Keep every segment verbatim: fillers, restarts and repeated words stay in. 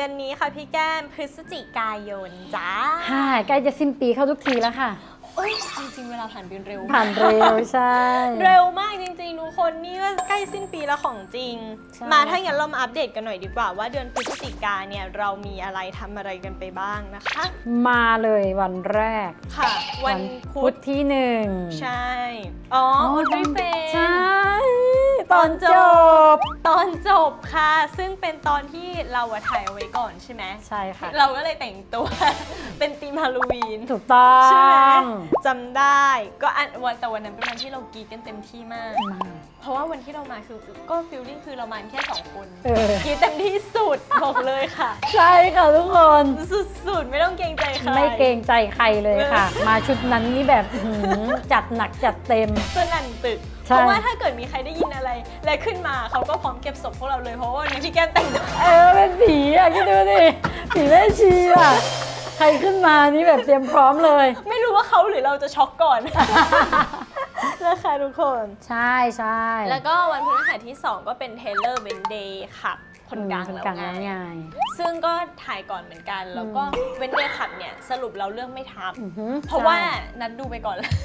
อนนี้ค่ะพี่แก้มพฤศจิกายนจ้าค่ะใกล้จะสิ้นปีเข้าทุกทีแล้วค่ะเอ้ยจริงๆเวลาผ่านไปเร็วผ่านเร็วใช่เร็วมากจริงๆทุกคนนี่ก็ใกล้สิ้นปีแล้วของจริงมาถ้าอย่างนั้นเรามาอัปเดตกันหน่อยดีกว่าว่าเดือนพฤศจิกาเนี่ยเรามีอะไรทำอะไรกันไปบ้างนะคะมาเลยวันแรกค่ะวันพุธที่หนึ่งใช่อ๋อวันรีเฟนใช่ตอนจบตอนจบค่ะซึ่งเป็นตอนที่เราถ่ายเอาไว้ก่อนใช่ไหมใช่ค่ะเราก็เลยแต่งตัวเป็นธีมฮาโลวีนถูกต้องใช่ไหมจำได้ก็อันวันแต่วันนั้นเป็นวันที่เรากรี๊ดกันเต็มที่มากเพราะว่าวันที่เรามาคือก็ฟีลลิ่งคือเรามาแค่สองคนกรี๊ดเต็มที่สุดบอกเลยค่ะใช่ค่ะทุกคนสุดๆไม่ต้องเกรงใจใครไม่เกรงใจใครเลยค่ะมาชุดนั้นนี่แบบจัดหนักจัดเต็มสนั่นตึกเพราะว่าถ้าเกิดมีใครได้ยินอะไรและขึ้นมาเขาก็พร้อมเก็บศพพวกเราเลยเพราะว่าวันนี้พี่แก้มแต่งตัวเออเป็นผีอ่ะคิดดูดิผีแม่ชีอ่ะใครขึ้นมานี่แบบเตรียมพร้อมเลยไม่รู้ว่าเขาหรือเราจะช็อกก่อนนะคะทุกคนใช่ใช่แล้วก็วันพฤหัสที่สองก็เป็นเทเลอร์เวนเดย์ค่ะคนกลางแล้วไงซึ่งก็ถ่ายก่อนเหมือนกันแล้วก็เวนเดย์ขับเนี่ยสรุปเราเลือกไม่ทับเพราะว่านัดดูไปก่อนแล้ว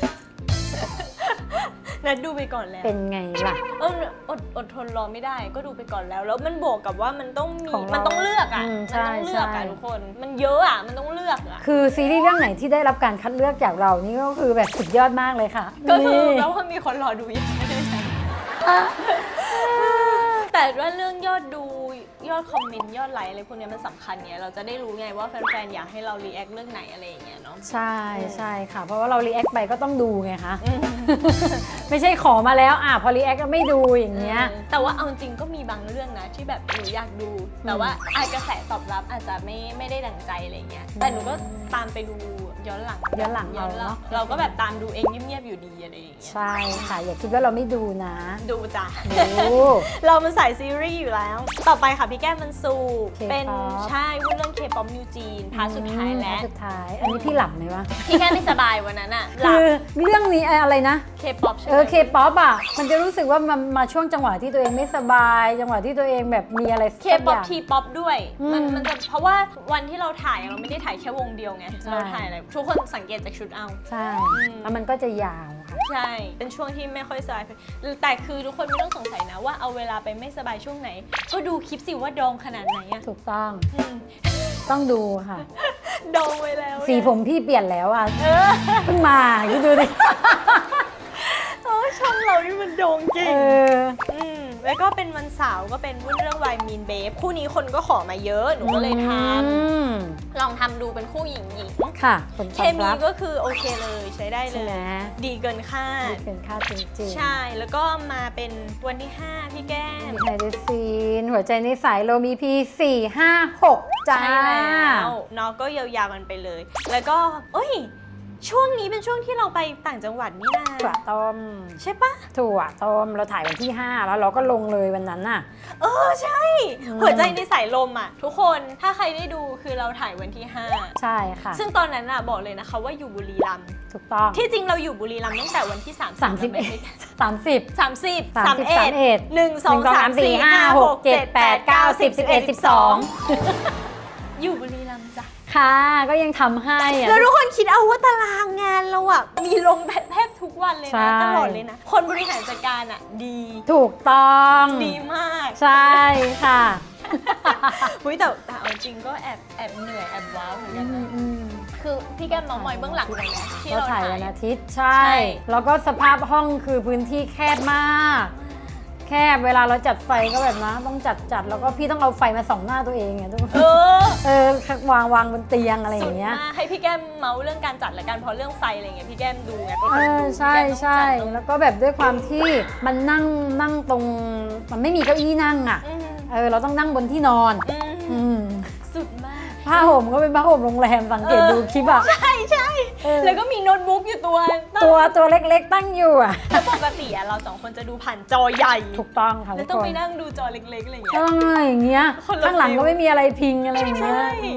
นัดดูไปก่อนแล้วเป็นไงล่ะเอออดอดทนรอไม่ได้ก็ดูไปก่อนแล้วแล้วมันบวกกับว่ามันต้องมีมันต้องเลือกอ่ะมันต้องเลือกอ่ะทุกคนมันเยอะอ่ะมันต้องเลือกอ่ะคือซีรีส์เรื่องไหนที่ได้รับการคัดเลือกจากเรานี่ก็คือแบบสุดยอดมากเลยค่ะก็คือแล้วว่ามีคนรอดูอย่างนี้แต่ว่าเรื่องยอดดูยอดคอมเมนต์ยอดไลค์อะไรพวกนี้มันสำคัญเนี่ยเราจะได้รู้ไงว่าแฟนๆอยากให้เรารีแอคเรื่องไหนอะไรอย่างเงี้ยเนาะใช่ใช่ค่ะเพราะว่าเรารีแอคไปก็ต้องดูไงคะไม่ใช่ขอมาแล้วอ่ะพอรีแอคก็ไม่ดูอย่างเงี้ยแต่ว่าเอาจริงก็มีบางเรื่องนะที่แบบหนูอยากดูแต่ว่าอาจกระแสตอบรับอาจจะไม่ไม่ได้ดั่งใจอะไรเงี้ยแต่หนูก็ตามไปดูย้อนหลังย้อนหลังเราเนาะเราก็แบบตามดูเองเงียบๆอยู่ดีอะไรอย่างเงี้ยใช่ค่ะอย่าคิดว่าเราไม่ดูนะดูจ้ะเรามันใส่ซีรีส์อยู่แล้วต่อไปค่ะพี่แก้มมันสูบเป็นใช่ว่าเรื่องเคป๊อปนิวจีนพาร์ทสุดท้ายแล้วสุดท้ายอันนี้พี่หลับไหมวะพี่แก้มไม่สบายวันนั้นอะคือเรื่องนี้อะไรนะเคป๊อปใช่ไหมเออเคป๊อปอะมันจะรู้สึกว่ามันมาช่วงจังหวะที่ตัวเองไม่สบายจังหวะที่ตัวเองแบบมีอะไรเคป๊อปทีป๊อปด้วยมันมันจะเพราะว่าวันที่เราถ่ายเราไม่ได้ถ่ายแค่วงเดียวไงเราถ่ายอะไรทุกคนสังเกตจากชุดเอาใช่แล้วมันก็จะยาวค่ะใช่เป็นช่วงที่ไม่ค่อยสบายแต่คือทุกคนไม่ต้องสงสัยนะว่าเอาเวลาไปไม่สบายช่วงไหนก็ดูคลิปสิว่าดองขนาดไหนอะถูกต้องต้องดูค่ะดองไว้แล้วสีผมพี่เปลี่ยนแล้วอ่ะเพิ่งมาคิดดูดิโอ้ช่องเรานี่มันโด่งจริงแล้วก็เป็นวันเสาร์ก็เป็นวุ่นเรื่องวายมีนเบฟคู่นี้คนก็ขอมาเยอะหนูก็เลยทำลองทำดูเป็นคู่หญิงหญิงค่ะเคมีก็คือโอเคเลยใช้ได้เลยดีเกินคาดดีเกินคาดจริงๆใช่แล้วก็มาเป็นวันที่ห้าพี่แก้มมีไฮเดซีนหัวใจในสายโลมีพีสี่ห้าหกจ้าใช่แล้วเนาะก็ยาวๆกันไปเลยแล้วก็เอ้ยช่วงนี้เป็นช่วงที่เราไปต่างจังหวัดนี่นะถั่วต้มใช่ปะถั่วต้มเราถ่ายวันที่ห้าแล้วเราก็ลงเลยวันนั้นน่ะเออใช่หัวใจในสายลมอ่ะทุกคนถ้าใครได้ดูคือเราถ่ายวันที่ห้าใช่ค่ะซึ่งตอนนั้นอ่ะบอกเลยนะคะว่าอยู่บุรีรัมย์ถูกต้องที่จริงเราอยู่บุรีรัมย์ตั้งแต่วันที่สามสามสิบสามสิบสามสิบสามเอ็ดหนึ่งสองสามสี่ห้าหกเจ็ดแปดเก้าสิบสิบเอ็ดสิบสองอยู่บุรีรัมย์จ้ะค่ะก็ยังทำให้อะแล้วทุกคนคิดเอาว่าตารางงานเราอ่ะมีลงแทบทุกวันเลยนะตลอดเลยนะคนบริหารจัดการอ่ะดีถูกต้องดีมากใช่ค่ะเฮ้ยแต่แต่เอาจริงก็แอบแอบเหนื่อยแอบว้าวเหมือนกันนะคือพี่แก้มมองมอยเบื้องหลังเลยนะที่เราถ่ายวันอาทิตย์ใช่แล้วก็สภาพห้องคือพื้นที่แคบมากแคบเวลาเราจัดไฟก็แบบนะต้องจัดจัดแล้วก็พี่ต้องเอาไฟมาส่องหน้าตัวเองไงทุกคนเออเออวางวางบนเตียงอะไรอย่างเงี้ยให้พี่แก้มเมาเรื่องการจัดและการพอเรื่องไฟอะไรเงี้ยพี่แก้มดูไงเออใช่ใช่แล้วก็แบบด้วยความที่มันนั่งนั่งตรงมันไม่มีเก้าอี้นั่งอ่ะเออเราต้องนั่งบนที่นอนสุดมากผ้าห่มก็เป็นผ้าห่มโรงแรมสังเกตดูคลิปอ่ะใช่ใช่แล้วก็มีโน้ตบุ๊กอยู่ตัวตัวตัวเล็กๆตั้งอยู่อ่ะแล้วปกติอะเราสองคนจะดูผ่านจอใหญ่ถูกต้องค่ะแล้วต้องไปนั่งดูจอเล็กๆอะไรอย่างเงี้ยต้องอะไรอย่างเงี้ยข้างหลังก็ไม่มีอะไรพิงอะไรอย่างเงี้ย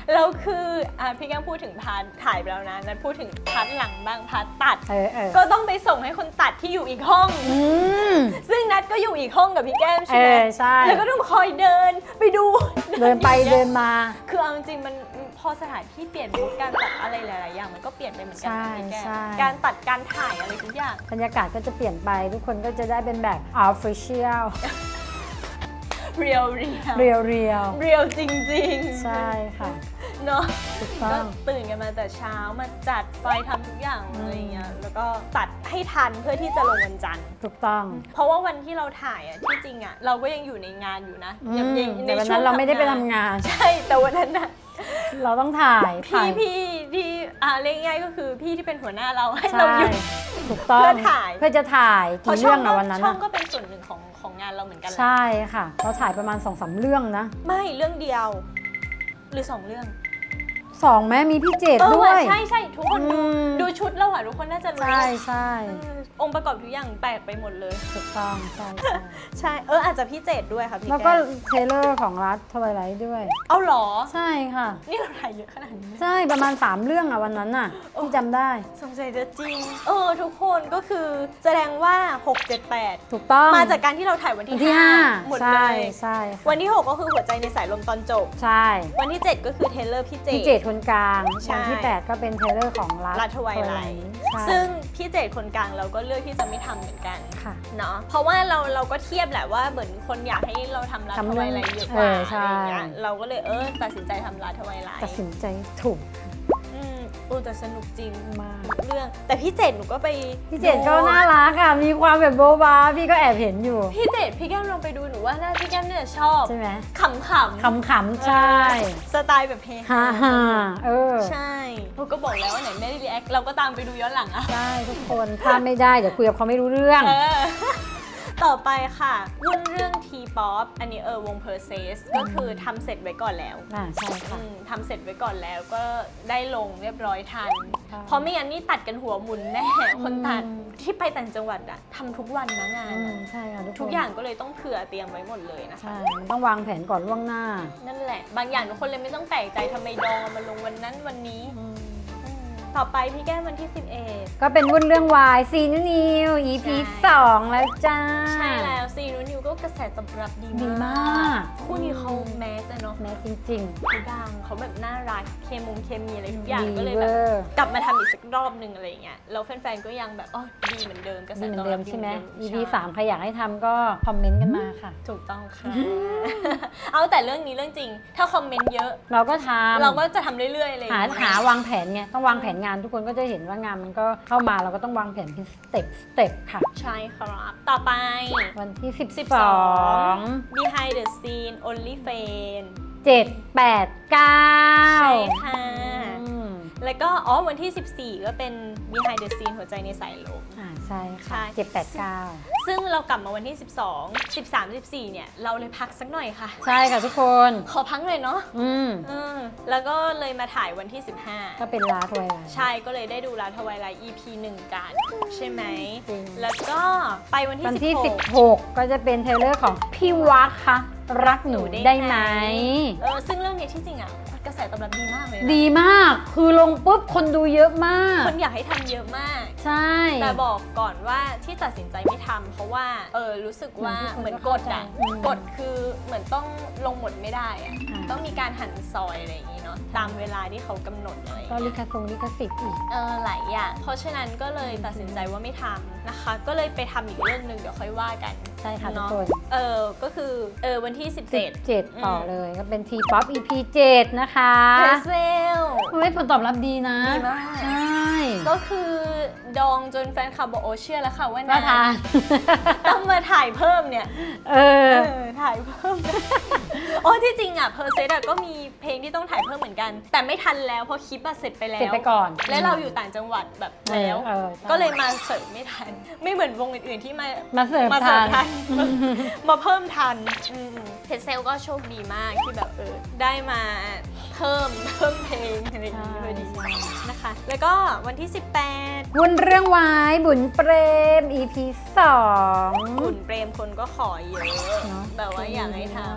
แล้วคืออ่ะพี่แก้มพูดถึงพาร์ทถ่ายไปแล้วนะนัดพูดถึงพาร์ทหลังบ้างพาร์ทตัดเออเออก็ต้องไปส่งให้คนตัดที่อยู่อีกห้องอืมซึ่งนัดก็อยู่อีกห้องกับพี่แก้มใช่เอไหมอใช่แล้วก็ต้องคอยเดินไปดูเดินไปเดินมาคือเอาจริงๆมันพอสถานที่เปลี่ยนมูดการตัดอะไรหลายๆอย่างมันก็เปลี่ยนไปเหมือนกันนะพี่แก้มการตัดการถ่ายอะไรทุกอย่างบรรยากาศก็จะเปลี่ยนไปทุกคนก็จะได้เป็นแบบ official เรียวเรียวเรียวเรียวเรียวจริงๆใช่ค่ะเนาะถูกต้ก็องตื่นกันมาแต่เช้ามาจัดไฟทำทุกอย่างอะไรเงี้ยแล้วก็ตัดให้ทันเพื่อที่จะลงวันจันทร์ถูกต้องเพราะว่าวันที่เราถ่ายอ่ะที่จริงอ่ะเราก็ยังอยู่ในงานอยู่นะอืมยังยังแต่วันนั้นเราไม่ได้ไปทำงานใช่แต่วันนั้นน่ะเราต้องถ่ายพี่ถ่ายพี่ที่อ่าเรียกง่ายๆก็คือพี่ที่เป็นหัวหน้าเราให้ใช่เราหยุดถูกต้องเพื่อถ่ายเพื่อจะถ่ายเพราะกี่ช่เรื่ออง งก็อะวันนั้นช่องอะก็เป็นส่วนหนึ่งของของงานเราเหมือนกันแหละใช่ค่ะ เราถ่ายประมาณสองสามเรื่องนะไม่เรื่องเดียว หรือสองเรื่องสองแม้มีพี่เจดเออด้วยใช่ใช่ทุกคนดูอืมดูชุดเราอะทุกคนน่าจะรู้ใช่ใช่เออองค์ประกอบทุกอย่างแปลกไปหมดเลยถูกต้องใช่ใช่ใช่เอออาจจะพี่เจดด้วยค่ะพี่แล้วก็แก้มเทรลเลอร์ของรัฐทวายไลท์ด้วยเอาเหรอใช่ค่ะนี่เราถ่ายเยอะขนาดนี้ใช่ประมาณสามเรื่องอะวันนั้นน่ะที่จำได้สงสัยจะจริง เออทุกคนก็คือแสดงว่าหก เจ็ด แปดถูกต้องมาจากการที่เราถ่ายวันวันที่ที่ห้าห้าหมดใช่เลยใช่ค่ะวันที่หกก็คือหัวใจในสายลมตอนจบใช่วันที่เจ็ดก็คือเทรลเลอร์พี่เจพี่เจดคนกลางใช่วันที่แปดก็เป็นเทรลเลอร์ของรัฐรัฐทวายไลท์ใช่ซึ่งพี่เจดคนกลางเราก็เลือกที่จะไม่ทำเหมือนกันค่ะเนาะเพราะว่าเราเราก็เทียบแหละว่าเหมือนคนอยากให้เราทำรัฐทำทเรื่วาองยไลท์เยอะกว่าเออใช่อะไรอย่างเงี้ยเราก็เลยเออตัดสินใจทำรัฐทวายไลท์ตัดสินใจถูกอืมโอ้แต่สนุกจริงมากเรื่องแต่พี่เจดหนูก็ไปพี่เจดก็น่ารักอะมีความแบบโบ๊ะบ้าพี่ก็แอบเห็นอยู่พี่เจดพี่แก้มลองไปดูหนูว่าน่าพี่แก้มเนี่ยชอบใช่ไหมขำๆขำๆใช่สไตล์แบบเฮฮ่าฮ่าเออใช่หนูก็บอกแล้วว่าไหนไม่ได้รีแอคเราก็ตามไปดูย้อนหลังอะใช่ทุกคนถ้าไม่ได้เดี๋ยวคุยกับเขาไม่รู้เรื่องเออ ต่อไปค่ะวุ่นเรื่อง T-pop อันนี้เออวง Perses ก็คือทำเสร็จไว้ก่อนแล้วอ่าใช่ค่ะอืมทำเสร็จไว้ก่อนแล้วก็ได้ลงเรียบร้อยทันใช่เพราะไม่งั้นนี่ตัดกันหัวหมุนแน่ คนตัดอืมที่ไปต่างจังหวัดอะทำทุกวันนะงานอืมอะใช่ค่ะทุกคนทุกอย่างก็เลยต้องเผื่อเตรียมไว้หมดเลยนะคะใช่มันต้องวางแผนก่อนล่วงหน้านั่นแหละ บางอย่างทุกคนเลยไม่ต้องแปลกใจทำไมดองเอามาลงวันนั้นวันนี้อืมต่อไปพี่แก้มวันที่สิบเอ็ดก็เป็นวุ่นเรื่องวายซีนิวนิว อี พีใช่สองแล้วจ้าใช่แล้วซีนูนิวก็กระแสตอบรับดีดีมามาก กคู่นี้เขาแมสอะเนาะแม้จริงเขาดังเขาแบบน่ารักเคมงเคมีอะไรทุกอย่างดีก็เลยเวแบบอร์กลับมาทำอีกสักรอบหนึ่งอะไรอย่างเงี้ยแล้วแฟนๆก็ยังแบบอ๋อดีเหมือนเดิมกระแสดีเหมืตออบนเดิรับมดีใช่ไหมเอนเดิอี พี สามใครอยากให้ทำก็คอมเมนต์กันมาค่ะถูกต้องค่ะ เอาแต่เรื่องนี้เรื่องจริง ถ้าคอมเมนต์เยอะเราก็ทำเราก็จะทำเรื่อยๆเลยหาหาวางแผนไงต้องวางแผนงานทุกคนก็จะเห็นว่างานมันก็เข้ามาเราก็ต้องวางแผนเป็นสเต็ปสเต็ปค่ะใช่ครับต่อไปวันที่สิบสิบสสออง ง behind the scene only fan เจ็ดแปดเก้าใช่ค่ะอืมแล้วก็อ๋อวันที่สิบสี่ก็เป็น behind the scene หัวใจในสายลมอ่าใช่ใช่ค่ะเจ็ดแปดเก้าซึ่งเรากลับมาวันที่สิบสอง สิบสาม สิบสี่เนี่ยเราเลยพักสักหน่อยค่ะใช่ค่ะทุกคนขอพักหน่อยเนาะอืมเออแล้วก็เลยมาถ่ายวันที่สิบห้าก็เป็นลาทวายไลท์ใช่ก็เลยได้ดูลาทวายไลท์ อี พี หนึ่งกันใช่ไหมจริงแล้วก็ไปวันที่วันที่สิสิบบ หหกกก็จะเป็นเทรลเลอร์ของพี่วักค่ะ รักหนูได้ไหมเออซึ่งเรื่องนี้ที่จริงอ่ะกระแสตอบรับดีมากเลยนะดีมากคือลงปุ๊บคนดูเยอะมากคนอยากให้ทำเยอะมากใช่แต่บอกก่อนว่าที่ตัดสินใจไม่ทำเพราะว่าเออรู้สึกว่าเหมือนกฎอ่ะกฎคือเหมือนต้องลงหมดไม่ได้อ่ะต้องมีการหั่นซอยอะไรอย่างงี้เนาะตามเวลาที่เขากำหนดอะไรอย่างก็เงี้ยลิขทรงลิขสิทธิ์อีกเออหลายอย่างเพราะฉะนั้นก็เลยตัดสินใจว่าไม่ทำนะคะ ก็เลยไปทำอีกเรื่องหนึ่งเดี๋ยวค่อยว่ากันใช่ค่ะทุกเนาะคนเออก็คือเออวันที่สิบเจ็ดเจ็ดอืมต่อเลยก็เป็น T-pop อี พี เจ็ดนะคะเพรสเซลเฮ้ยผลตอบรับดีนะดีมากใช่ก็คือดองจนแฟนคลับบอกโอเชื่อแล้วค่ะว่าก็ทานต้องมาถ่ายเพิ่มเนี่ยเออเออถ่ายเพิ่ม อ๋อที่จริงอ่ะเพอร์เซสอ่ะก็มีเพลงที่ต้องถ่ายเพิ่มเหมือนกัน แต่ไม่ทันแล้วเพราะคลิปอ่ะเสร็จไปแล้วเสร็จไปก่อนและเราอยู่ต่างจังหวัดแบบแล้วเออใช่ก็เลยมาเสริมไม่ทัน ไม่เหมือนวงอื่นๆที่มามาเสิร์ฟมาเสริทาม นทัน มาเพิ่มทันเพจเซลก็โชคดีมากที่แบบเออได้มาเพิ่มเพิ่มเพลงอะไรอย่างนี้พอดีนะคะ แล้วก็วันที่สิบแปดวุ่นเรื่องวายบุญเปรม อี พี สองขุนเปรมคนก็ขอเยอะเนอะแบบว่าอยากให้ทำ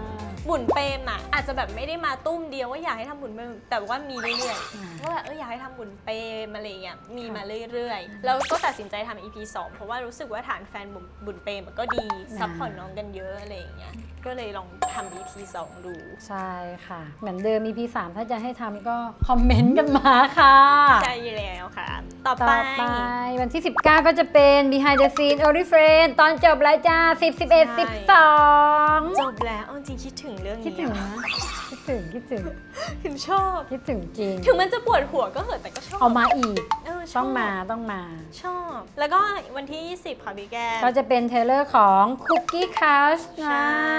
บุญเปรมอ่ะอาจจะแบบไม่ได้มาตุ้มเดียวว่าอยากให้ทำบุญเปรมแต่ว่ามีเรื่อยๆว่าแบบเอออยากให้ทำบุญเปรมอะไรเงี้ยมีมาเรื่อยๆแล้วก็ตัดสินใจทำ อี พี สองเพราะว่ารู้สึกว่าฐานแฟนบุญเปรมก็ดีซัพพอร์ตน้องกันเยอะอะไรอย่างเงี้ยก็เลยลองทำ อี พี สองดูใช่ค่ะเหมือนเดิม อี พี สามถ้าจะให้ทำก็คอมเมนต์กันมาค่ะใช่แล้วค่ะต่อไปวันที่สิบเก้าก็จะเป็น behind the scene only friend ตอนจบแล้วจ้าสิบ สิบเอ็ด สิบสองจบแล้วจริงคิดถึงเรื่องนี้คิดถึงนะคิดถึงคิดถึงถึงชอบคิดถึงจริงถึงมันจะปวดหัวก็เหอะแต่ก็ชอบเอามาอีกต้องมาต้องมาชอบแล้วก็วันที่ยี่สิบค่ะพี่แก้มก็จะเป็นเทเลอร์ของ Cookie Crush นะ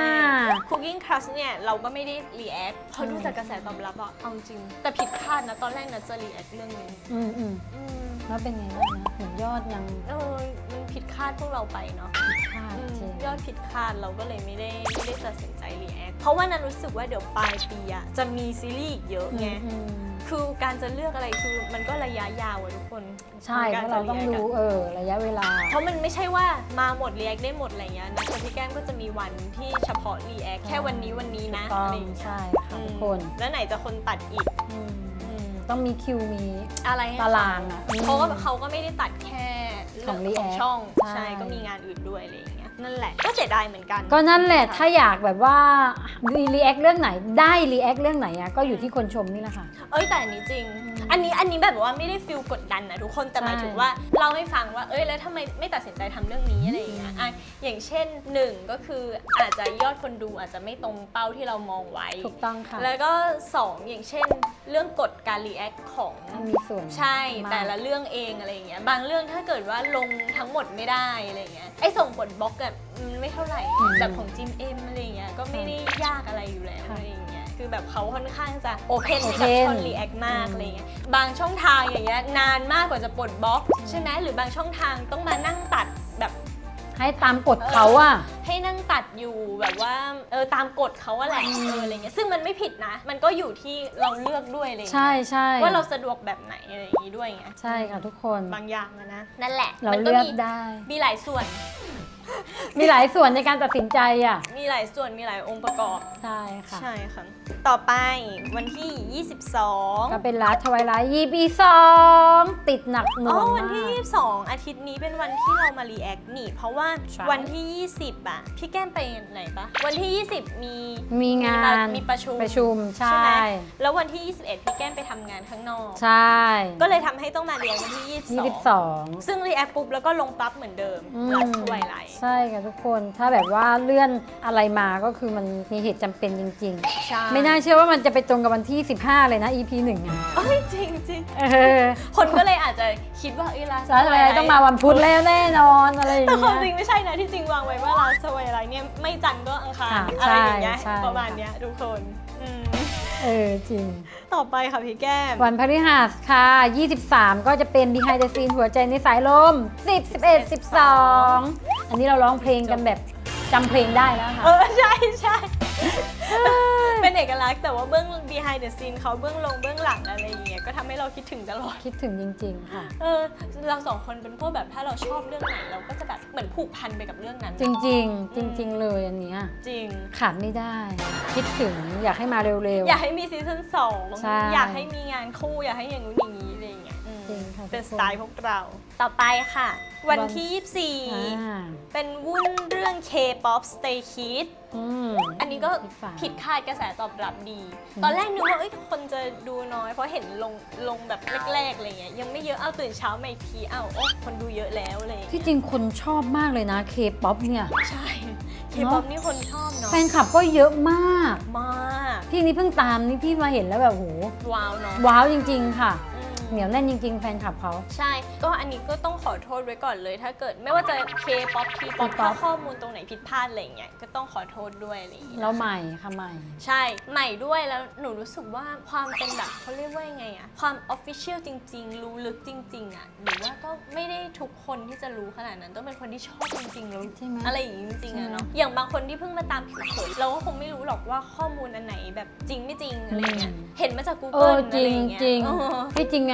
Cookie Crush เนี่ยเราก็ไม่ได้รีแอคเพราะดูจากกระแสตอบรับอะเอาจริงแต่ผิดคาดนะตอนแรกนะจะรีแอคเรื่องนี้อืมอืมแล้วเป็นไงบ้างนะเหมือนยอดยังเออมันผิดคาดพวกเราไปเนาะผิดคาดจริงยอดผิดคาดเราก็เลยไม่ได้ไม่ได้ตัดสินใจรีแอคเพราะว่านั้นรู้สึกว่าเดี๋ยวปลายปีอะจะมีซีรีส์อีกเยอะไงคือการจะเลือกอะไรคือมันก็ระยะยาวอะทุกคนใช่เพราะเราต้องดูเออระยะเวลาเพราะมันไม่ใช่ว่ามาหมดรีแอคได้หมดอะไรเงี้ยนะแต่พี่แก้มก็จะมีวันที่เฉพาะรีแอคแค่วันนี้วันนี้นะอะไรอย่างเงี้ยใช่ค่ะทุกคนแล้วไหนจะคนตัดอีกต้องมีคิวมีอะไรตารางอ่ะเพราะว่าเขาก็ไม่ได้ตัดแค่ของรีแอคช่องใช่ก็มีงานอื่นด้วยอะไรอย่างเงี้ยนั่นแหละก็เสียดายเหมือนกันก็นั่นแหละถ้าอยากแบบว่ารีแอคเรื่องไหนได้รีแอคเรื่องไหนอ่ะก็อยู่ที่คนชมนี่แหละค่ะเอ้ยแต่อันนี้จริงอันนี้อันนี้แบบว่าไม่ได้ฟีลกดดันนะทุกคนแต่หมายถึงว่าเล่าให้ฟังว่าเอ้ยแล้วทำไมไม่ตัดสินใจทำเรื่องนี้อะไรอย่างเงี้ยอย่างเช่นหนึ่งก็คืออาจจะยอดคนดูอาจจะไม่ตรงเป้าที่เรามองไว้ถูกต้องค่ะแล้วก็สองอย่างเช่นเรื่องกฎการรีแอคของมีส่วนใช่แต่ละเรื่องเองอะไรอย่างเงี้ยบางเรื่องถ้าเกิดว่าลงทั้งหมดไม่ได้อะไรอย่างเงี้ยไอ้ส่งผลบล็อกแบบไม่เท่าไหร่แบบของจิมเอ็มอะไรอย่างเงี้ยก็ไม่ได้ยากอะไรอยู่แล้วอะไรอย่างเงี้ยคือแบบเขาค่อนข้างจะโอเพนกับช่องรีแอคมากอะไรเงี้ยบางช่องทางอย่างเงี้ยนานมากกว่าจะปลดบล็อกใช่ไหมหรือบางช่องทางต้องมานั่งตัดแบบให้ตามกฎเขาอะให้นั่งตัดอยู่แบบว่าเออตามกฎเขาอะแหละเอออะไรเงี้ยซึ่งมันไม่ผิดนะมันก็อยู่ที่เราเลือกด้วยอะไรเงี้ยใช่ใช่ว่าเราสะดวกแบบไหนอะไรอย่างงี้ด้วยไงใช่ค่ะทุกคนบางอย่างนะนั่นแหละเราเลือกได้มีหลายส่วนมีหลายส่วนในการตัดสินใจอ่ะมีหลายส่วนมีหลายองค์ประกอบใช่ค่ะใช่ค่ะต่อไปวันที่ยี่สิบสองก็เป็นรัฐทวายไลท์ อี พี สองติดหนักหน่วงมากวันที่ยี่สิบสองอาทิตย์นี้เป็นวันที่เรามารีแอคนี่เพราะว่าวันที่ยี่สิบอ่ะพี่แก้มไปไหนปะวันที่ยี่สิบมีมีงานมีประชุมประชุมใช่แล้ววันที่ยี่สิบเอ็ดพี่แก้มไปทำงานข้างนอกใช่ก็เลยทำให้ต้องมาเรียนวันที่ยี่สิบสองซึ่งรีแอคปุ๊บแล้วก็ลงปั๊บเหมือนเดิมรัฐทวายไลท์ใช่ค่ะทุกคนถ้าแบบว่าเลื่อนอะไรมาก็คือมันมีเหตุจำเป็นจริงๆไม่น่าเชื่อว่ามันจะไปตรงกับวันที่สิบห้าเลยนะ อี พี หนึ่งอ่ะเอ้ยจริงจริงคนก็เลยอาจจะคิดว่าเอ้ยลาสทวายไลท์ต้องมาวันพุธแล้วแน่นอนอะไรอย่างเงี้ยแต่ความจริงไม่ใช่นะที่จริงวางไว้ว่าลาสทวายไลท์เนี่ยไม่จันทร์ก็อังคารอะไรอย่างเงี้ยประมาณเนี้ยทุกคนเออจริงต่อไปค่ะพี่แก้มวันพฤหัสค่ะยี่สิบสามก็จะเป็น behind the scene หัวใจในสายลมสิบ สิบเอ็ด สิบสองอันนี้เราร้องเพลงกันแบบจำเพลงได้แล้วค่ะเออใช่ใช่เป็นเอกลักษณ์แต่ว่าเบื้อง behind the scene เขาเบื้องลงเบื้องหลังอะไรอย่างเงี้ยก็ทำให้เราคิดถึงตลอดคิดถึงจริงๆค่ะเออเราสองคนเป็นพวกแบบถ้าเราชอบเรื่องไหนเราก็จะแบบเหมือนผูกพันไปกับเรื่องนั้นจริงๆจริงๆเลยอันเนี้ยจริงขาดไม่ได้คิดถึงอยากให้มาเร็วๆอยากให้มีซีซั่นสองอยากให้มีงานคู่อยากให้อย่างนู้นอย่างนี้อะไรอย่างเงี้ยเป็นสไตล์พวกเราต่อไปค่ะวันที่ยี่สิบสี่เป็นวุ่นเรื่อง K-pop Stray Kids อันนี้ก็ผิดคาดกระแสตอบรับดีตอนแรกนึกว่าเอ้ยคนจะดูน้อยเพราะเห็นลงลงแบบแรกๆอะไรเงี้ยยังไม่เยอะเอาตื่นเช้ามาอีกทีเอาโอ้คนดูเยอะแล้วเลยที่จริงคนชอบมากเลยนะ K-pop เนี่ยใช่ K-pop นี่คนชอบเนาะแฟนคลับก็เยอะมากมากพี่นี่เพิ่งตามนี่พี่มาเห็นแล้วแบบโหว้าวเนาะว้าวจริงๆค่ะเหนียวแน่นจริงๆแฟนคลับเขาใช่ก็อันนี้ก็ต้องขอโทษไว้ก่อนเลยถ้าเกิดไม่ว่าจะ K-pop T-pop ถ้าข้อมูลตรงไหนผิดพลาดอะไรเงี้ยก็ต้องขอโทษด้วยอะไรอย่างเงี้ยแล้วใหม่ค่ะใหม่ใช่ใหม่ด้วยแล้วหนูรู้สึกว่าความเป็นแบบเขาเรียกว่ายังไงอะความ official จริงๆรู้ลึกจริงๆอะหรือว่าก็ไม่ได้ทุกคนที่จะรู้ขนาดนั้นต้องเป็นคนที่ชอบจริงๆแล้วอะไรอย่างงี้จริงๆอะเนาะอย่างบางคนที่เพิ่งมาตามผิวเผินเราก็คงไม่รู้หรอกว่าข้อมูลอันไหนแบบจริงไม่จริงอะไรเงี้ยเห็นมาจาก Google อะไรอย่างเงี้ยที่จริงอ่ะ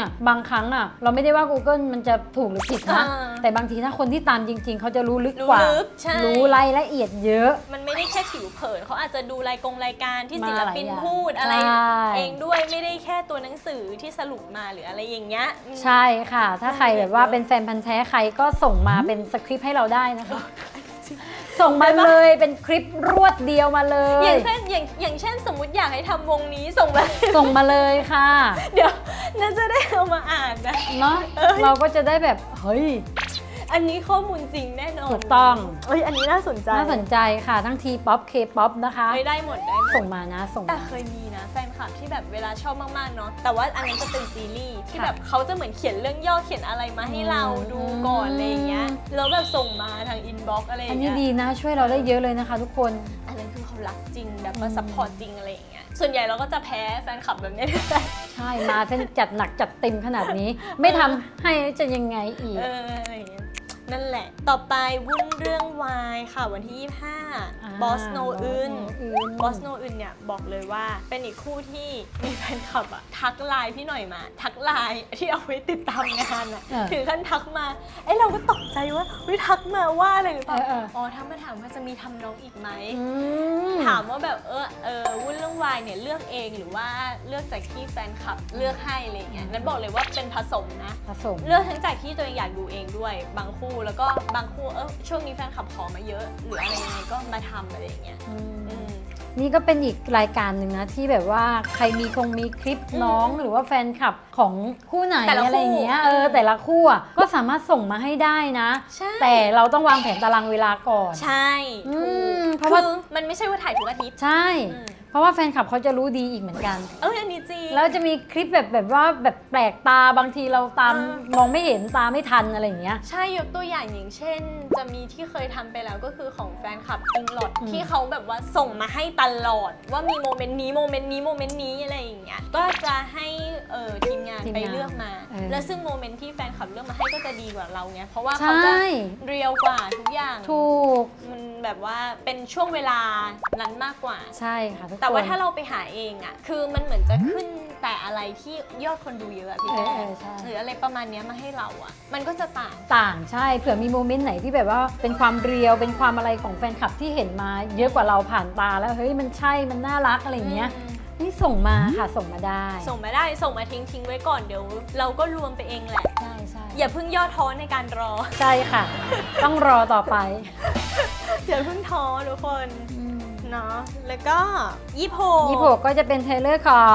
อะบางครั้งอะเราไม่ได้ว่า Google มันจะถูกหรือผิดนะแต่บางทีถ้าคนที่ตามจริงๆเขาจะรู้ลึกกว่ารู้รายละเอียดเยอะมันไม่ได้แค่ผิวเผินเขาอาจจะดูรายกงรายการที่ศิลปินพูดอะไรเองด้วยไม่ได้แค่ตัวหนังสือที่สรุปมาหรืออะไรอย่างเงี้ยใช่ค่ะถ้าใครแบบว่าเป็นแฟนพันธุ์แท้ใครก็ส่งมาเป็นสคริปต์ให้เราได้นะคะส่งมาเลยเป็นคลิปรวดเดียวมาเลยอย่างเช่นอย่างอย่างเช่นสมมุติอยากให้ทำวงนี้ส่งมาส่งมาเลยค่ะเดี๋ยวน่าจะได้เอามาอ่านนะเนาะเราก็จะได้แบบเฮ้ยอันนี้ข้อมูลจริงแน่นอนถูกต้องเอ้ยอันนี้น่าสนใจน่าสนใจค่ะทั้งทีป๊อปเคป๊อปนะคะได้หมดได้หมดส่งมานะส่งแต่เคยมีนะแฟนคลับที่แบบเวลาชอบมากๆเนาะแต่ว่าอันนั้นจะเป็นซีรีส์ที่แบบเขาจะเหมือนเขียนเรื่องย่อเขียนอะไรมาให้เราดูก่อนอะไรอย่างเงี้ยแล้วแบบส่งมาทางอินบ็อกซ์อะไรอย่างเงี้ยอันนี้ดีนะช่วยเราได้เยอะเลยนะคะทุกคนอันนั้นคือเขารักจริงแบบมาซัพพอร์ตจริงอะไรอย่างเงี้ยส่วนใหญ่เราก็จะแพ้แฟนคลับแบบนี้ใช่มาเส้นจัดหนักจัดเต็มขนาดนี้ไม่ทำให้จะยังไงอีกเอออะไรอย่างเงี้ยนั่นแหละต่อไปวุ่นเรื่องวายค่ะวันที่ยี่สิบห้าบอสโนอึนบอสโนอึนเนี่ยบอกเลยว่าเป็นอีกคู่ที่มีแฟนคลับอะทักไลน์พี่หน่อยมาทักไลน์ที่เอาไว้ติดตามงานอะถึงขั้นทักมาเอ้เราก็ตกใจว่าวิทักมาว่าอะไรหรือเปล่าอ๋อถ้ามาถามว่าจะมีทำน้องอีกไหมถามว่าแบบเออเออวุ่นเรื่องวายเนี่ยเลือกเองหรือว่าเลือกจากที่แฟนคลับเลือกให้อะไรเงี้ยนั้นบอกเลยว่าเป็นผสมนะผสมเลือกทั้งจากที่ตัวเองอยากดูเองด้วยบางคู่แล้วก็บางคู่เออช่วงนี้แฟนคลับขอมาเยอะหรืออะไรยังไงก็มาทำอะไรอย่างเงี้ยนี่ก็เป็นอีกรายการหนึ่งนะที่แบบว่าใครมีคงมีคลิปน้องหรือว่าแฟนคลับของคู่ไหนอะไรอย่างเงี้ยเออแต่ละคู่อ่ะก็สามารถส่งมาให้ได้นะแต่เราต้องวางแผนตารางเวลาก่อนใช่เพราะว่ามันไม่ใช่ว่าถ่ายทุกอาทิตย์ใช่เพราะว่าแฟนคลับเขาจะรู้ดีอีกเหมือนกันเอออันนี้จริงแล้วจะมีคลิปแบบแบบว่าแบบแปลกตาบางทีเราตามมองไม่เห็นตาไม่ทันอะไรอย่างเงี้ยใช่ยกตัวอย่างอย่างเช่นจะมีที่เคยทำไปแล้วก็คือของแฟนคลับอิงลอดที่เขาแบบว่าส่งมาให้ตลอดว่ามีโมเมนต์นี้โมเมนต์นี้โมเมนต์นี้อะไรอย่างเงี้ยก็จะให้เออทีมงานไปเลือกมาแล้วซึ่งโมเมนต์ที่แฟนคลับเลือกมาให้ก็จะดีกว่าเราไงเพราะว่าเขาจะเรียวกว่าทุกอย่างถูกมันแบบว่าเป็นช่วงเวลานั้นมากกว่าใช่ค่ะแต่ว่าถ้าเราไปหาเองอ่ะคือมันเหมือนจะขึ้นแต่อะไรที่ยอดคนดูเยอะพี่แม่หรืออะไรประมาณนี้มาให้เราอ่ะมันก็จะต่างต่างใช่เผื่อมีโมเมนต์ไหนที่แบบว่าเป็นความเรียวเป็นความอะไรของแฟนคลับที่เห็นมาเยอะกว่าเราผ่านตาแล้วเฮ้ยมันใช่มันน่ารักอะไรอย่างเงี้ยนี่ส่งมาค่ะส่งมาได้ส่งมาได้ส่งมาทิ้งทิ้งไว้ก่อนเดี๋ยวเราก็รวมไปเองแหละใช่ใช่อย่าเพิ่งย่อท้อในการรอใช่ค่ะต้องรอต่อไปอย่าเพิ่งท้อทุกคนเนาะแล้วก็ยี่โพยี่โพก็จะเป็นเทเลอร์ของ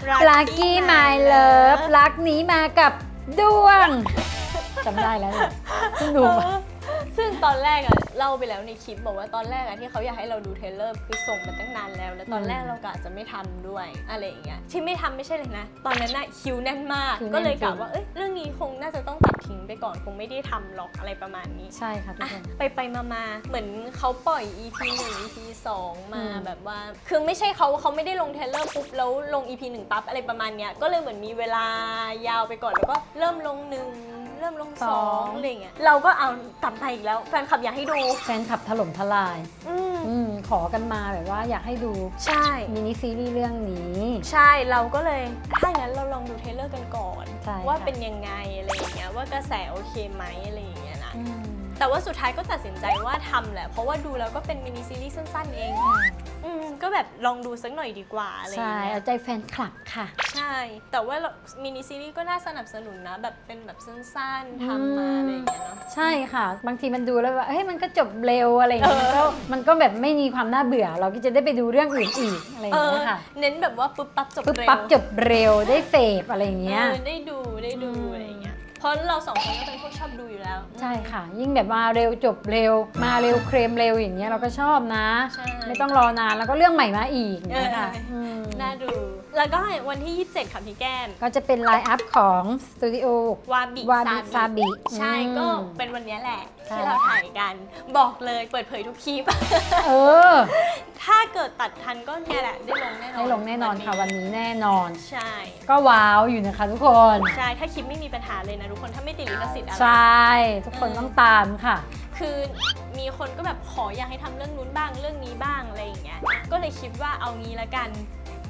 Lucky My Love รักนี้มากับดวงจำได้แล้วเนี่ยดูซึ่งตอนแรกอะเล่าไปแล้วในคลิปบอกว่าตอนแรกอะที่เขาอยากให้เราดูเทเลอร์คือส่งมาตั้งนานแล้วแล้วตอนแรกเรากะจะไม่ทำด้วยอะไรอย่างเงี้ยที่ไม่ทำไม่ใช่เลยนะตอนนั้นน่ะคิวแน่นมากก็เลยกะว่าเอ้ยเรื่องนี้คงน่าจะต้องตัดทิ้งไปก่อนคงไม่ได้ทำหรอกอะไรประมาณนี้ใช่ค่ะทุกคนไปไปมาๆเหมือนเขาปล่อย อี พี หนึ่ง อี พี สองมาแบบว่าคือไม่ใช่เขาเขาไม่ได้ลงเทเลอร์ปุ๊บแล้วลง อี พี หนึ่งปั๊บอะไรประมาณเนี้ยก็เลยเหมือนมีเวลายาวไปก่อนแล้วก็เริ่มลงหนึ่งเริ่มลงสองอะไรเงี้ยเราก็เอากลับมาอีกแล้วแฟนคลับอยากให้ดูแฟนคลับถล่มทลายอืมขอกันมาแบบว่าอยากให้ดูใช่มินิซีรีส์เรื่องนี้ใช่เราก็เลยถ้างั้นเราลองดูเทรลเลอร์กันก่อนว่าเป็นยังไงอะไรอย่างเงี้ยว่ากระแสโอเคไหมอะไรอย่างเงี้ยนะแต่ว่าสุดท้ายก็ตัดสินใจว่าทำแหละเพราะว่าดูแล้วก็เป็นมินิซีรีส์สั้นๆเองอืมก็แบบลองดูสักหน่อยดีกว่าอะไรอย่างเงี้ยใช่เอาใจแฟนคลับค่ะใช่แต่ว่ามินิซีรีส์ก็น่าสนับสนุนนะแบบเป็นแบบสั้นๆทำมาอะไรอย่างเงี้ยเนาะใช่ค่ะบางทีมันดูแล้วว่าเฮ้ยมันก็จบเร็วอะไรอย่างเงี้ยก็มันก็แบบไม่มีความน่าเบื่อเราก็จะได้ไปดูเรื่องอื่นอีกอะไรอย่างเงี้ยค่ะเน้นแบบว่าปุ๊บปั๊บจบเร็วปุ๊บปั๊บจบเร็วได้เสพอะไรอย่างเงี้ยได้ดูได้ดูอะไรอย่างเงี้ยเพราะเราสองคนก็เป็นพวกชอบดูอยู่แล้วใช่ค่ะยิ่งแบบมาเร็วจบเร็วมาเร็วเคลมเร็วอย่างเงี้ยเราก็ชอบนะไม่ต้องรอนานแล้วก็เรื่องใหม่มาอีกนะคะน่าดูแล้วก็วันที่ยี่สิบเจ็ดค่ะพี่แก้มก็จะเป็นไลน์อัพของสตูดิโอวาบิวาบิซาบิใช่ก็เป็นวันนี้แหละที่เราถ่ายกันบอกเลยเปิดเผยทุกคลิปเออถ้าเกิดตัดทันก็เนี่ยแหละได้ลงแน่นอนได้ลงแน่นอนค่ะวันนี้แน่นอนใช่ก็ว้าวอยู่นะคะทุกคนใช่ถ้าคลิปไม่มีปัญหาเลยนะทุกคนถ้าไม่ติดลิขสิทธิ์อะไรใช่ทุกคนต้องตามค่ะคือมีคนก็แบบขออยากให้ทำเรื่องนู้นบ้างเรื่องนี้บ้างอะไรอย่างเงี้ยก็เลยคิดว่าเอางี้ละกัน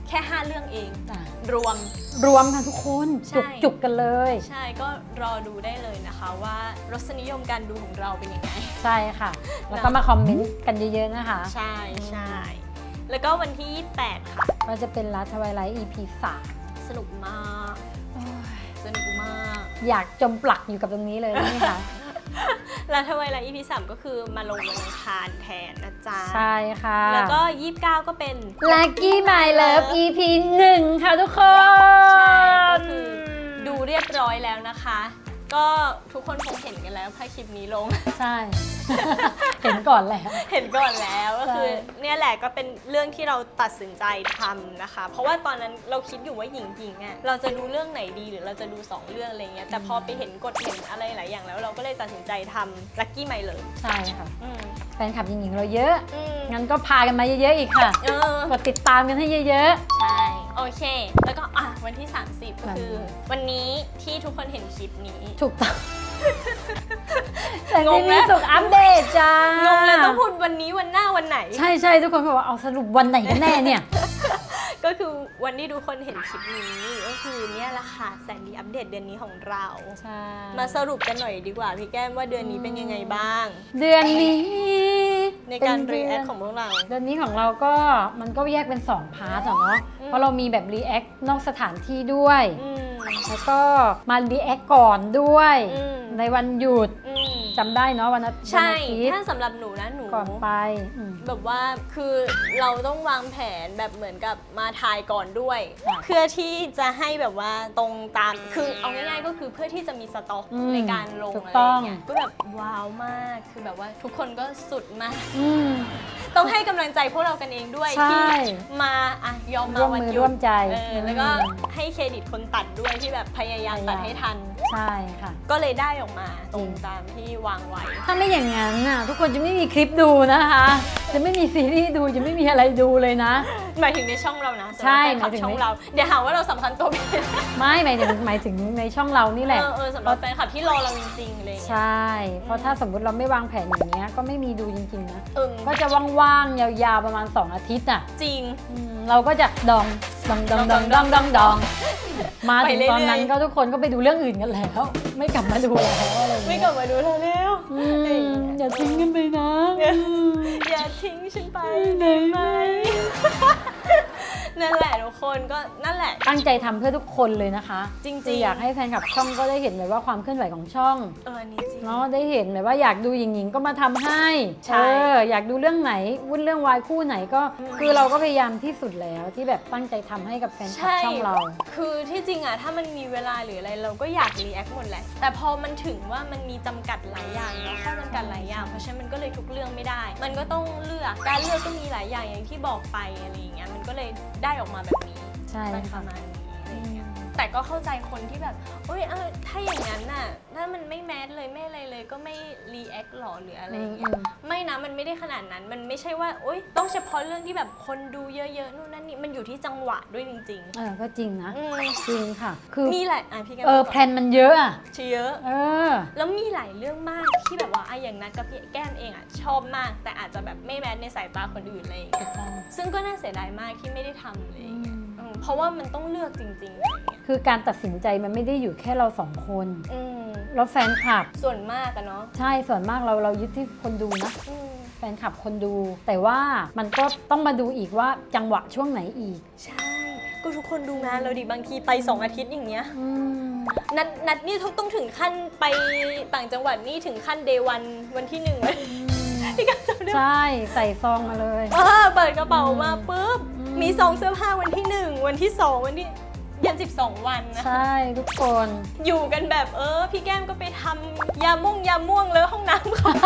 แค่ห้าเรื่องเองรวมรวมกันทุกคนจุกจุกกันเลยใช่ก็รอดูได้เลยนะคะว่ารสนิยมการดูของเราเป็นยังไงใช่ค่ะแล้วก็มาคอมเมนต์กันเยอะๆนะคะใช่ใช่แล้วก็วันที่ยี่สิบแปดค่ะก็จะเป็นลัทไวไลท์ อี พี สามสนุกมากสนุกมากอยากจมปลักอยู่กับตรงนี้เลยนี่ค่ะแล้วทำไมล่ะ อี พี สามก็คือมาลงวันอังคารแทนนะจ๊ะใช่ค่ะแล้วก็ยี่สิบเก้าก็เป็น Lucky My Love อี พี หนึ่งค่ะทุกคนใช่ก็คือดูเรียบร้อยแล้วนะคะก็ทุกคนคงเห็นกันแล้วถ้าคลิปนี้ลงใช่เห็นก่อนแล้วเห็นก่อนแล้วก็คือเนี่ยแหละก็เป็นเรื่องที่เราตัดสินใจทำนะคะเพราะว่าตอนนั้นเราคิดอยู่ว่าหญิงหญิงอ่ะเราจะดูเรื่องไหนดีหรือเราจะดูสองเรื่องอะไรเงี้ยแต่พอไปเห็นกฎเห็นอะไรหลายอย่างแล้วเราก็เลยตัดสินใจทำ Lucky My Love ใช่ค่ะแฟนคลับหญิงหญิงเราเยอะงั้นก็พากันมาเยอะๆอีกค่ะกดติดตามกันให้เยอะๆใช่โอเคแล้วก็อ่ะวันที่สามสิบก็คือวันนี้ที่ทุกคนเห็นคลิปนี้ถูกต้องแต่ไม่มีสุกอัปเดตจ้างงเลยต้องพูดวันนี้วันหน้าวันไหนใช่ใช่ทุกคนบอกว่าเอาสรุปวันไหนกันแน่เนี่ยก็คือวันที่ทุกคนเห็นคลิปนี้ก็คือเนี่ยแหละค่ะแสนดีอัปเดตเดือนนี้ของเราใช่มาสรุปกันหน่อยดีกว่าพี่แก้มว่าเดือนนี้เป็นยังไงบ้างเดือนนี้ในการรีแอคของพวกเราเดือนนี้ของเราก็มันก็แยกเป็นสองพาร์ทเนาะเพราะเรามีแบบรีแอคนอกสถานที่ด้วยแล้วก็มารีแอคก่อนด้วยในวันหยุดจำได้เนาะวันอาทิตย์ใช่ถ้าสำหรับหนูนะหนูก่อนไปแบบว่าคือเราต้องวางแผนแบบเหมือนกับมาถ่ายก่อนด้วยเพื่อที่จะให้แบบว่าตรงตามคือเอาง่ายๆก็คือเพื่อที่จะมีสต็อกในการลงอะไรอย่างเงี้ยก็แบบว้าวมากคือแบบว่าทุกคนก็สุดมากต้องให้กำลังใจพวกเรากันเองด้วยที่มาอ่ะยอมมาวันหยุดแล้วก็ให้เครดิตคนตัดด้วยที่แบบพยายามตัดให้ทันใช่ค่ะก็เลยได้ออกมาตรงตามที่วางไว้ถ้าไม่อย่างนั้นน่ะทุกคนจะไม่มีคลิปดูนะคะจะไม่มีซีรีส์ดูจะไม่มีอะไรดูเลยนะหมายถึงในช่องเรานะใช่หมายถึงช่องเราเดี๋ยวหาว่าเราสำคัญตัวผิดไม่หมายถึงหมายถึงในช่องเรานี่แหละเออสำหรับแฟนคลับที่รอเราจริงๆเลยใช่เพราะถ้าสมมติเราไม่วางแผนอย่างเงี้ยก็ไม่มีดูจริงๆนะก็จะว่างๆยาวๆประมาณสองอาทิตย์อ่ะจริงเราก็จะดองดองดองดองดองดองดองมาถึงตอนนั้นก็ทุกคนก็ไปดูเรื่องอื่นกันแล้วไม่กลับมาดูแล้วอะไรไม่กลับมาดูแล้วอย่าทิ้งกันไปนะอย่าทิ้งฉันไปได้ไหมนั่นแหละทุกคนก็นั่นแหละตั้งใจทำเพื่อทุกคนเลยนะคะจริงๆอยากให้แฟนคลับช่องก็ได้เห็นแบบว่าความเคลื่อนไหวของช่องเออนี่จริงเนาะได้เห็นแบบว่าอยากดูหญิงๆก็มาทำให้ใช่อยากดูเรื่องไหนวุ่นเรื่องวายคู่ไหนก็คือเราก็พยายามที่สุดแล้วที่แบบตั้งใจทำให้กับแฟนคลับช่องเราคือที่จริงอะถ้ามันมีเวลาหรืออะไรเราก็อยากรีแอคหมดแหละแต่พอมันถึงว่ามันมีจำกัดหลายอย่างเนาะข้อจำกัดหลายอย่างเพราะฉะนั้นมันก็เลยทุกเรื่องไม่ได้มันก็ต้องเลือกการเลือกก็มีหลายอย่างอย่างที่บอกไปอะไรอย่างเงี้ยมันก็เลยได้ออกมาแบบนี้ใช่ประมาณนี้แต่ก็เข้าใจคนที่แบบโอ้ยเออถ้าอย่างนั้นน่ะถ้ามันไม่แมสเลยไม่อะไรเลยก็ไม่รีแอคหรอหรืออะไรอย่างเงี้ยไม่นะมันไม่ได้ขนาดนั้นมันไม่ใช่ว่าโอ๊ยต้องเฉพาะเรื่องที่แบบคนดูเยอะๆนู่นนั่นนี่มันอยู่ที่จังหวะด้วยจริงๆเออก็จริงนะจริงค่ะคือมีหลายอ่ะพี่แก้มเออแพลนมันเยอะอ่ะเยอะเออแล้วมีหลายเรื่องมากที่แบบว่าไอ้อย่างนั้นกับพี่แก้มเองอ่ะชอบมากแต่อาจจะแบบไม่แมสในสายตาคนอื่นอะไรอย่างเงี้ยซึ่งก็น่าเสียดายมากที่ไม่ได้ทำเลยเพราะว่ามันต้องเลือกจริงๆอะไรเงี้ยคือการตัดสินใจมันไม่ได้อยู่แค่เราสองคนแล้วแฟนคลับส่วนมากอะเนาะใช่ส่วนมากเราเรายึดที่คนดูนะแฟนคลับคนดูแต่ว่ามันก็ต้องมาดูอีกว่าจังหวะช่วงไหนอีกใช่ก็ทุกคนดูงานเราดิบางทีไปสองอาทิตย์อย่างเงี้ยนัดนัดนี่ต้องถึงขั้นไปต่างจังหวัดนี่ถึงขั้นเดวันวันที่หนึ่งเลยที่กันจำได้ใช่ใส่ซองมาเลยเออเปิดกระเป๋ามาปุ๊บมีซองเสื้อผ้าวันที่หนึ่งวันที่สองวันที่ยันสิบสองวันนะใช่ทุกคนอยู่กันแบบเออพี่แก้มก็ไปทำยาม่วงยาม่วงเลยห้องน้ำเขา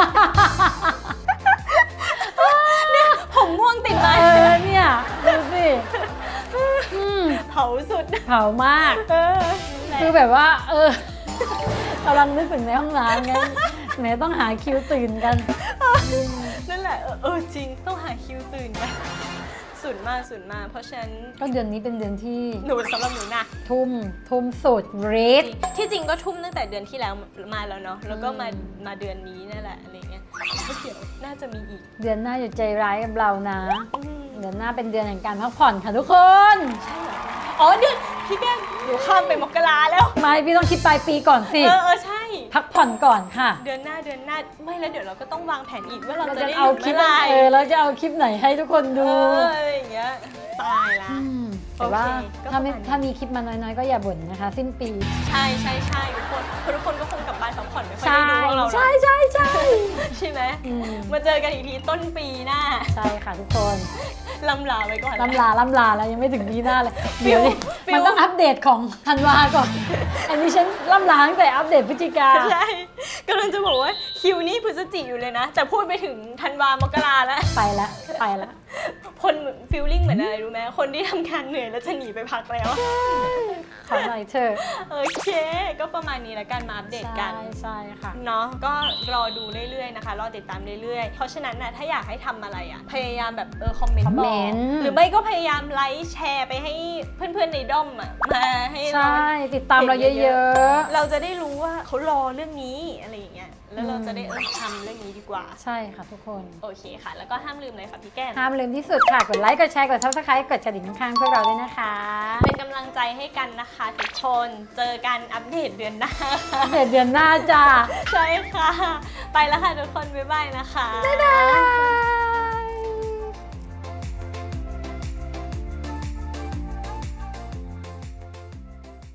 เนี่ยผมม่วงติดมาเออเนี่ยดูสิเผาสุดเผามากคือแบบว่าเออกำลังนึกถึงในห้องน้ำไงแม่ต้องหาคิวตื่นกันนั่นแหละเออจริงต้องหาคิวตื่นกันสุดมากสุดมากเพราะฉะนั้นก็เดือนนี้เป็นเดือนที่หนูสำหรับหนูนะทุ่มทุ่มสุดเรทที่จริงก็ทุ่มตั้งแต่เดือนที่แล้วมาแล้วเนาะแล้วก็มามาเดือนนี้นั่นแหละอะไรเงี้ยก็เดี๋ยวน่าจะมีอีกเดือนหน้าอย่าใจร้ายกับเรานะเดือนหน้าเป็นเดือนแห่งการพักผ่อนค่ะทุกคนใช่เหรออ๋อเดือนพี่แก้มเดี๋ยวข้ามไปมกราแล้วไม่พี่ต้องคิดปลายปีก่อนสิเออเออใช่พักผ่อนก่อนค่ะเดือนหน้าเดือนหน้าไม่แล้วเดี๋ยวเราก็ต้องวางแผนอีกว่าเราจะได้เอาคลิปไหนเออเราจะเอาคลิปไหนให้ทุกคนดูเอออะไรอย่างเงี้ยตายละแต่ว่าถ้าไม่ถ้ามีคลิปมาน้อยๆก็อย่าบ่นนะคะสิ้นปีใช่ใช่ใช่ทุกคนทุกคนก็คงกลับบ้านพักผ่อนไม่ค่อยได้ดูพวกเราใช่ใช่ใช่ใช่ไหมมาเจอกันอีกทีต้นปีหน้าใช่ค่ะทุกคนลำลาไว้ก่อนลำลาลำลาแล้วยังไม่ถึงปีหน้าเลยเดี๋ยวนี้มันต้องอัปเดตของธันวาก่อนอันนี้ฉันลำลาตั้งแต่อัปเดตพฤศจิกาใช่กำลังจะบอกว่าคิวนี่พฤศจิอยู่เลยนะแต่พูดไปถึงธันวามกราแล้วไปแล้วไปแล้วคนฟีลลิ่งเหมือนอะไรรู้ไหมคนที่ทำงานเหนื่อยแล้วจะหนีไปพักแล้วขอหน่อยเถอะโอเคก็ประมาณนี้แล้วกันมาอัปเดตกันใช่ใช่ค่ะเนาะก็รอดูเรื่อยๆนะคะรอติดตามเรื่อยๆเพราะฉะนั้นนะถ้าอยากให้ทำอะไรอ่ะพยายามแบบเออคอมเมนต์บอกหรือไม่ก็พยายามไลค์แชร์ไปให้เพื่อนๆในด้อมอ่ะมาให้เราติดตามเราเยอะๆเราจะได้รู้ว่าเขารอเรื่องนี้อะไรอย่างเงี้ยแล้วเราจะได้เออทำเรื่องนี้ดีกว่าใช่ค่ะทุกคนโอเคค่ะแล้วก็ห้ามลืมเลยค่ะพี่แก้มห้ามลืมที่สุดค่ะกดไลค์กดแชร์กด ซับสไครบ์ กดกระดิ่งข้างพวกเราด้วยนะคะเป็นกำลังใจให้กันนะคะทุกคนเจอกันอัปเดตเดือนหน้าอัปเดตเดือนหน้าจ้าใช่ค่ะไปแล้วค่ะทุกคนบ๊ายบายนะคะบ๊ายบาย